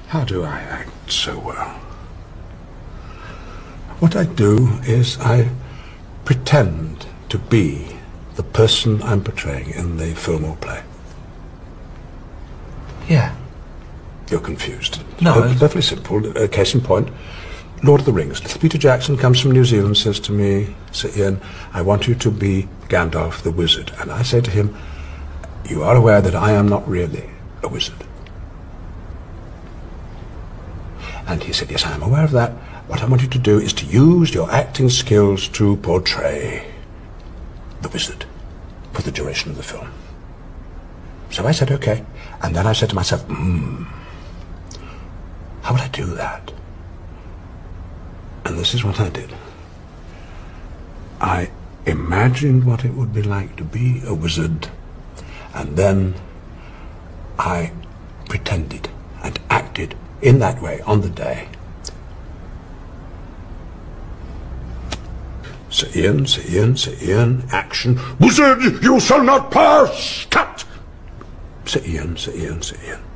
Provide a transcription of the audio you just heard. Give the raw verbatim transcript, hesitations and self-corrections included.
How do I act so well? What I do is I pretend to be the person I'm portraying in the film or play. Yeah. You're confused. No. Oh, perfectly simple. Uh, case in point, Lord of the Rings. Little Peter Jackson comes from New Zealand, says to me, Sir Ian, I want you to be Gandalf the wizard. And I say to him, you are aware that I am not really a wizard. And he said, yes, I am aware of that. What I want you to do is to use your acting skills to portray the wizard for the duration of the film. So I said, okay. And then I said to myself, hmm, how would I do that? And this is what I did. I imagined what it would be like to be a wizard, and then I pretended and acted in that way on the day. Sir Ian, Sir Ian, Sir Ian, action. Wizard, you shall not pass! Cut! Sir Ian, Sir Ian, Sir Ian.